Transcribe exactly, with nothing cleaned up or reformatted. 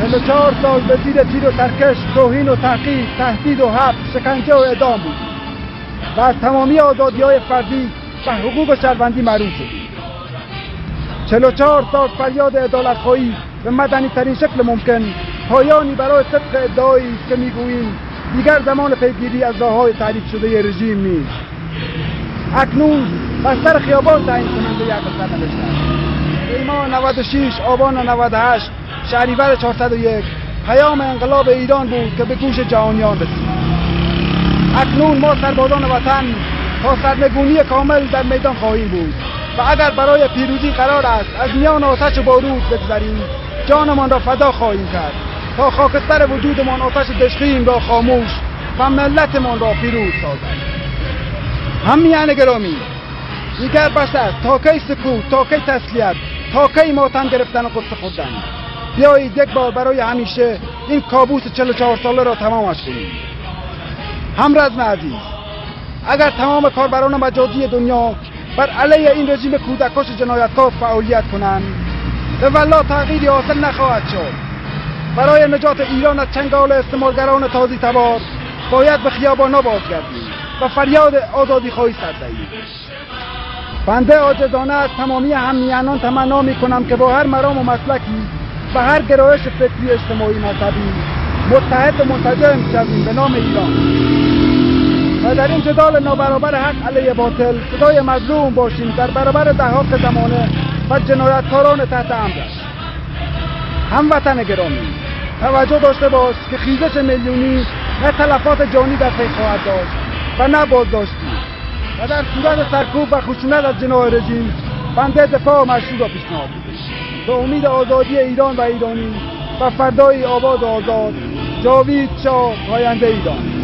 چهل و چهار سال به زیر تیر و ترکش، توهین و تحقیر، تهدید و حبس، شکنجه و اعدام بود و از تمامی آزادی‌های فردی و حقوق شهروندی محروم شدیم. چهل و چهار سال فریاد عدالت‌خواهی به مدنی‌ترین شکل ممکن، پایانی برای صدق ادعایی است که می‌گوییم دیگر زمان پیگیری از راه‌های تعریف شده رژیم نیست. اکنون بستر خیابان تعیین کننده یک سرنوشت است. ایمان نود و شش آبان نود و هشت شهریور چهارصد و یک پیام انقلاب ایران بود که به گوش جهانیان رسید. اکنون ما سربازان وطن تا سرنگونی کامل در میدان خواهیم بود و اگر برای پیروزی قرار است از میان آتش و بارود بگذریم، جانمان را فدا خواهیم کرد تا خاکستر وجودمان آتش دشخیم را خاموش و ملتمان را پیروز سازد. همیهن گرامی، دیگر بس است تا کی سکوت، تا کی تسلیت، تا کی ماتم گرفتن و قدس خوردن. بیایید یک بار برای همیشه این کابوس چهل و چهار ساله را تمامش کنیم. همرزم عزیز، اگر تمام کاربران مجازی دنیا بر علیه این رژیم کودککش جنایتکار فعالیت کنند، به والله تغییری حاصل نخواهد شد. برای نجات ایران از چنگال استعمارگران تازی تبار باید به خیابانا بازگردیم و فریاد آزادی خواهی سر دهیم. بنده عاجزانه از تمامی همیهنان تمنا می کنم که با هر مرام و مسلکی و هر گرایش فکری اجتماعی مذهبی متحد و منسجم شویم به نام ایران و در این جدال نابرابر حق علیه باطل صدای مظلوم باشیم در برابر ضحاک زمانه و جنایتکاران تحت امرش. هموطن گرامی، توجه داشته باش که خیزش میلیونی نه تلفات جانی در پی خواهد داشت و نه بازداشتی و در صورت سرکوب و خشونت از جناح رژیم بنده دفاع مشروع را پیشنهاد می‌کنم. به امید آزادی ایران و ایرانی و فردای آباد و آزاد، جاوید شاه پاینده ایران.